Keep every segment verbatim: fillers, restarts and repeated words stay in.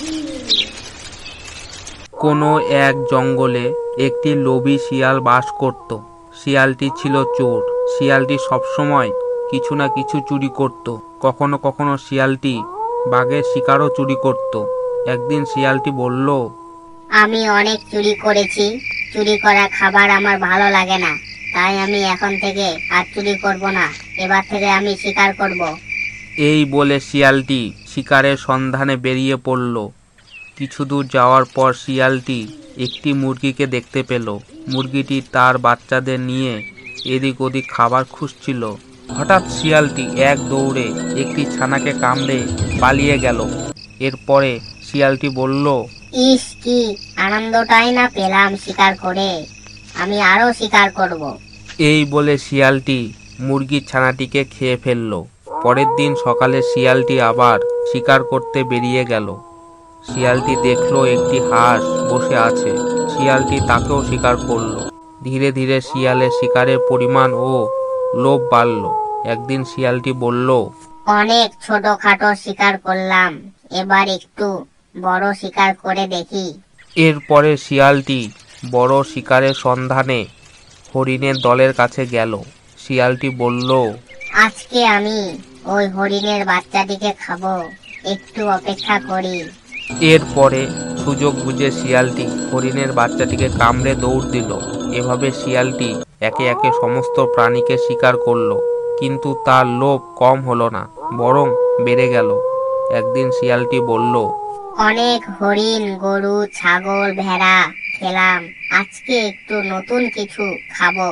কোনো এক জঙ্গলে একটি লোভী শিয়াল বাস করত। শিয়ালটি ছিল চোর। শিয়ালটি সবসময় কিছু না কিছু চুরি করত। কখনো কখনো শিয়ালটি বাঘের শিকারও চুরি করত। একদিন শিয়ালটি বলল, আমি অনেক চুরি করেছি, চুরি করা খাবার আমার ভালো লাগে না, তাই আমি এখন থেকে আর চুরি করব না। এবার থেকে আমি শিকার করব। এই বলে শিয়ালটি শিকারের সন্ধানে বেরিয়ে পড়ল। কিছু দূর যাওয়ার পর শিয়ালটি একটি মুরগিকে দেখতে পেল। মুরগিটি তার বাচ্চাদের নিয়ে এদিক ওদিক খাবার খুঁজছিল। হঠাৎ শিয়ালটি এক দৌড়ে একটি ছানাকে কামড়ে পালিয়ে গেল। এরপরে শিয়ালটি বলল, ইস, কি আনন্দটাই না পেলাম শিকার করে, আমি আরো শিকার করব। এই বলে শিয়ালটি মুরগির ছানাটিকে খেয়ে ফেলল। পরের দিন সকালে শিয়ালটি আবার শিকার করতে বেরিয়ে গেল। শিয়ালটি দেখলো একটি হাঁস বসে আছে। শিয়ালটি তাকেও শিকার করলো। ধীরে ধীরে শিয়ালের শিকারের পরিমাণ ও লোভ বাড়ল। একদিন শিয়ালটি বলল, অনেক ছোটখাটো শিকার করলাম, এবার একটু বড় শিকার করে দেখি। এরপরে শিয়ালটি বড় শিকারের সন্ধানে হরিণের দলের কাছে গেল। শিয়ালটি বলল, আজকে আমি ওই হরিণের বাচ্চাটিকে খাবো, একটু অপেক্ষা করি। এরপরে সুযোগ বুঝে শিয়ালটি হরিণের বাচ্চাটিকে কামড়ে দৌড় দিল। এভাবে শিয়ালটি একে একে সমস্ত প্রাণীকে শিকার করলো, কিন্তু তার লোভ কম হলো না, বরং বেড়ে গেল। একদিন শিয়ালটি বলল, অনেক হরিণ, গরু, ছাগল, ভেড়া খেলাম, আজকে একটু নতুন কিছু খাবো।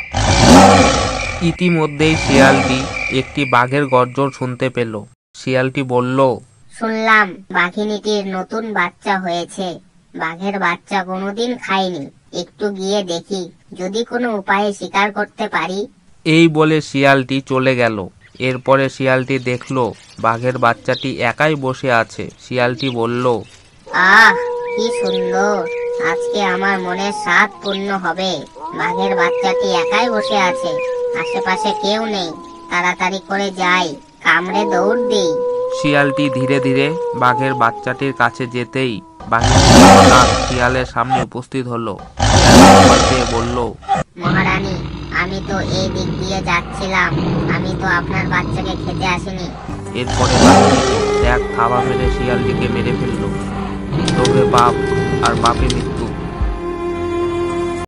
ইতিমধ্যেই শিয়ালটি একটি বাঘের গর্জন শুনতে পেল। শিয়ালটি বলল, শুনলাম বাঘিনীটির নতুন বাচ্চা হয়েছে, বাঘের বাচ্চা কোনোদিন খাইনি, একটু গিয়ে দেখি যদি কোনো উপায়ে শিকার করতে পারি। এই বলে শিয়ালটি চলে গেল। এরপরে শিয়ালটি দেখলো বাঘের বাচ্চাটি একাই বসে আছে। শিয়ালটি বলল, আহ, কি সুন্দর, আজকে আমার মনের স্বাদ পূর্ণ হবে। বাঘের বাচ্চাটি একাই বসে আছে, আশেপাশে কেউ নেই, তাড়াতাড়ি করে যাই, কামড়ে দৌড় দিই। শিয়ালটি ধীরে ধীরে বাঘের বাচ্চাটির কাছে যেতেই বাঘিনী হঠাৎ শিয়ালের সামনে উপস্থিত হলো। শিয়াল বলল, মহারানী, আমি তো এই দিক দিয়ে যাচ্ছিলাম, আমি তো আপনার বাচ্চাকে খেতে আসিনি। এরপরে বাঘিনী এক থাবা মেরে শিয়ালটিকে মেরে ফেলল। লোভে বাপ আর বাপে মৃত্যু।